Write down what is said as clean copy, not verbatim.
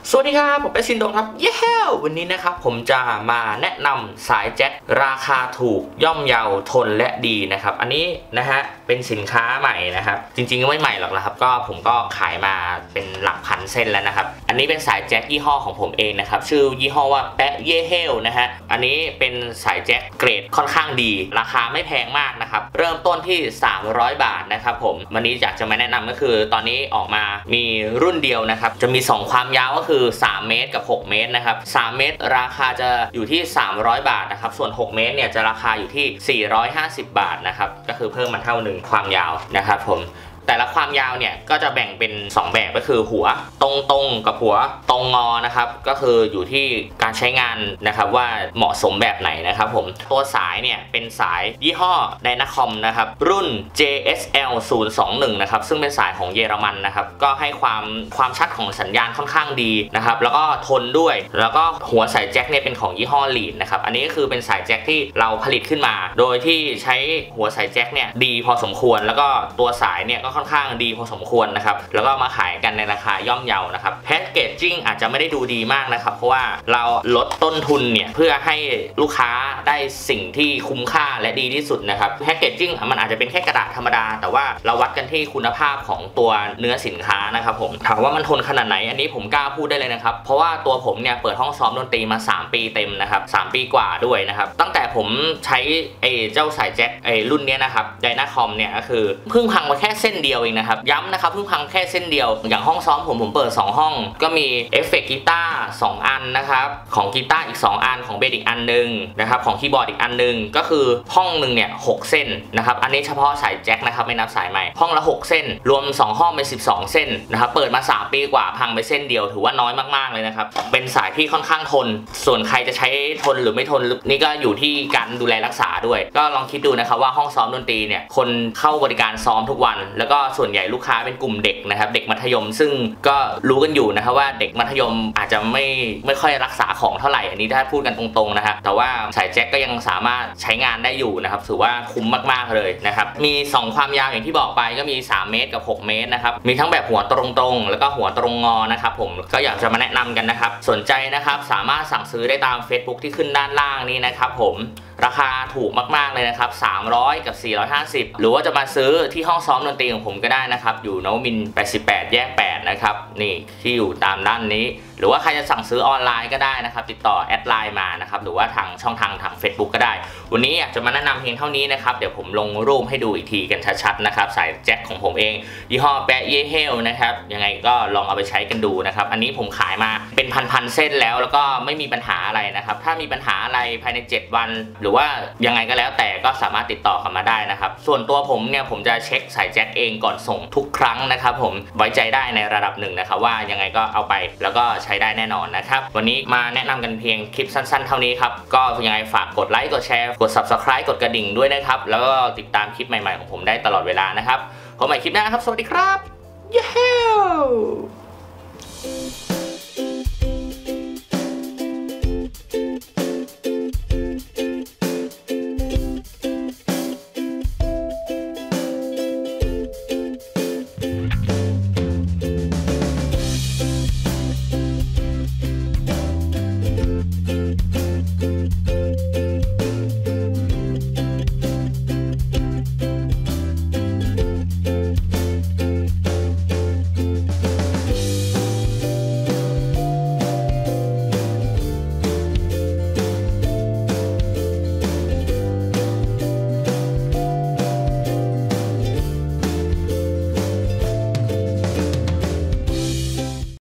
สวัสดีครับผมเป็นซินโดครับเย้วันนี้นะครับผมจะมาแนะนำสายแจ็คราคาถูกย่อมเยาทนและดีนะครับอันนี้นะฮะเป็นสินค้าใหม่นะครับจริงๆก็ไม่ใหม่หรอกนะครับก็ผมก็ขายมาเป็นหลักพันเส้นแล้วนะครับอันนี้เป็นสายแจ็คยี่ห้อของผมเองนะครับชื่อยี่ห้อว่าแปะเย่เฮลนะฮะอันนี้เป็นสายแจ็คเกรดค่อนข้างดีราคาไม่แพงมากนะครับเริ่มต้นที่300 บาทนะครับผมวันนี้อยากจะมาแนะนำก็คือตอนนี้ออกมามีรุ่นเดียวนะครับจะมี2ความยาวก็คือ3 เมตรกับ6 เมตรนะครับ3 เมตรราคาจะอยู่ที่300 บาทนะครับส่วน6 เมตรเนี่ยจะราคาอยู่ที่450 บาทนะครับก็คือเพิ่มมาเท่าหนึ่งความยาวนะครับผมแต่ละความยาวเนี่ยก็จะแบ่งเป็น2แบบก็คือหัวตรงกับหัวตรงงอนะครับก็คืออยู่ที่การใช้งานนะครับว่าเหมาะสมแบบไหนนะครับผมตัวสายเนี่ยเป็นสายยี่ห้อ Dynacom นะครับรุ่น JSL 021นะครับซึ่งเป็นสายของเยอรมันนะครับก็ให้ความชัดของสัญญาณค่อนข้างดีนะครับแล้วก็ทนด้วยแล้วก็หัวสายแจ็คเนี่ยเป็นของยี่ห้อ Lead นะครับอันนี้ก็คือเป็นสายแจ็คที่เราผลิตขึ้นมาโดยที่ใช้หัวสายแจ็คเนี่ยดีพอสมควรแล้วก็ตัวสายเนี่ยก็ค่อนข้างดีพอสมควรนะครับแล้วก็มาขายกันในราคาย่อมเยานะครับแพ็กเกจจิ้งอาจจะไม่ได้ดูดีมากนะครับเพราะว่าเราลดต้นทุนเนี่ยเพื่อให้ลูกค้าได้สิ่งที่คุ้มค่าและดีที่สุดนะครับแพ็กเกจจิ้งมันอาจจะเป็นแค่กระดาษธรรมดาแต่ว่าเราวัดกันที่คุณภาพของตัวเนื้อสินค้านะครับผมถามว่ามันทนขนาดไหนอันนี้ผมกล้าพูดได้เลยนะครับเพราะว่าตัวผมเนี่ยเปิดห้องซ้อมดนตรีมา3 ปีเต็มนะครับ3 ปีกว่าด้วยนะครับตั้งแต่ผมใช้เจ้าสายแจ็ครุ่นนี้นะครับไดนาคอมเนี่ยก็คือเพิ่งพังมาแค่เส้นเดียวเองนะครับย้ำนะครับเพิ่งพังแค่เส้นเดียวอย่างห้องซ้อมผมเปิด2 ห้องก็มีเอฟเฟกต์กีตาร์2 อันนะครับของกีตาร์อีก2 อันของเบสอีกอันนึงนะครับของคีย์บอร์ดอีกอันนึงก็คือห้องหนึ่งเนี่ย6 เส้นนะครับอันนี้เฉพาะสายแจ็คนะครับไม่นับสายใหม่ห้องละ6 เส้นรวม2 ห้องเป็น12 เส้นนะครับเปิดมา3 ปีกว่าพังไปเส้นเดียวถือว่าน้อยมากๆเลยนะครับเป็นสายที่ค่อนข้างทนส่วนใครจะใช้ทนหรือไม่ทนนี่ก็อยู่ที่การดูแลรักษาด้วยก็ลองคิดดูนะครับว่าห้องซ้อมดนตรีเนี่ยคนเข้าบริการซ้อมทุกวันแล้วก็ส่วนใหญ่ลูกค้าเป็นกลุ่มเด็กนะครับเด็กมัธยมซึ่งก็รู้กันอยู่นะครับว่าเด็กมัธยมอาจจะไม่ค่อยรักษาของเท่าไหร่อันนี้ถ้าพูดกันตรงๆนะครับแต่ว่าสายแจ็คก็ยังสามารถใช้งานได้อยู่นะครับถือว่าคุ้มมากๆเลยนะครับมี2 ความยาวอย่างที่บอกไปก็มี3 เมตรกับ6 เมตรนะครับมีทั้งแบบหัวตรงๆแล้วก็หัวตรงงอนะครับผมก็อยากจะมาแนะนำกันนะครับสนใจนะครับสามารถสั่งซื้อได้ตาม Facebook ที่ขึ้นด้านล่างนี้นะครับผมราคาถูกมากๆเลยนะครับ300กับ450หรือว่าจะมาซื้อที่ห้องซ้อมดนตรีของผมก็ได้นะครับอยู่นวมินทร์88แยก8นะครับนี่ที่อยู่ตามด้านนี้หรือว่าใครจะสั่งซื้อออนไลน์ก็ได้นะครับติดต่อแอดไลน์มานะครับหรือว่าทางช่องทาง Facebook ก็ได้วันนี้อยากจะมาแนะนำเพียงเท่านี้นะครับเดี๋ยวผมลงรูปให้ดูอีกทีกันชัดๆนะครับสายแจ็คของผมเองยี่ห้อแปะเย่เฮลนะครับยังไงก็ลองเอาไปใช้กันดูนะครับอันนี้ผมขายมาเป็นพันเส้นแล้วก็ไม่มีปัญหาอะไรนะครับถ้ามีปัญหาอะไรภายใน7 วันหรือว่ายังไงก็แล้วแต่ก็สามารถติดต่อกันมาได้นะครับส่วนตัวผมเนี่ยผมจะเช็คสายแจ็คเองก่อนส่งทุกครั้งนะครับผมไว้ใจได้ในระดับหนึ่งนะครับว่ายังไงก็เอาไปแล้วก็ใช้ได้แน่นอนนะครับวันนี้มาแนะนำกันเพียงคลิปสั้นๆเท่านี้ครับก็ยังไงฝากกดไลค์กดแชร์กด Subscribe กดกระดิ่งด้วยนะครับแล้วก็ติดตามคลิปใหม่ๆของผมได้ตลอดเวลานะครับพบกันใหม่คลิปหน้าครับสวัสดีครับเย้